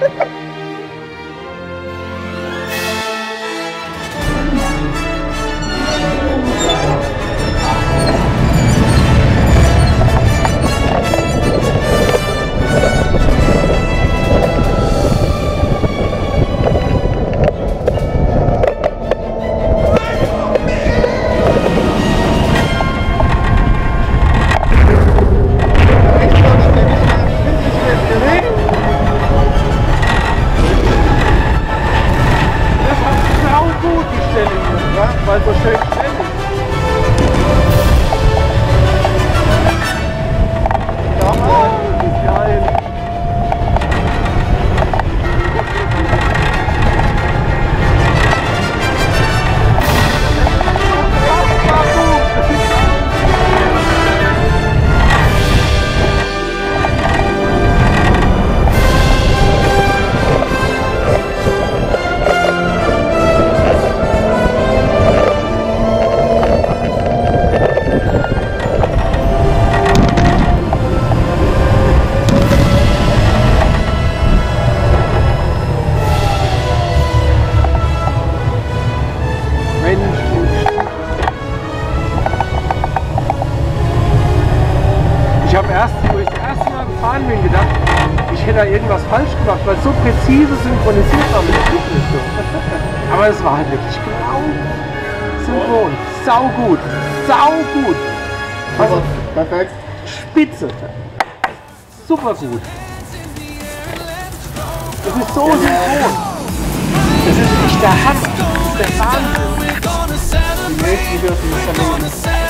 Irgendwas falsch gemacht, weil es so präzise synchronisiert war mit dem nicht so. Aber es war halt wirklich genau synchron. Sau gut. Sau gut. Also, perfekt. Spitze. Super gut. Das ist so synchron. Das ist echt der Hammer. Das ist der Wahnsinn. Die nächsten dürfen es verlieren.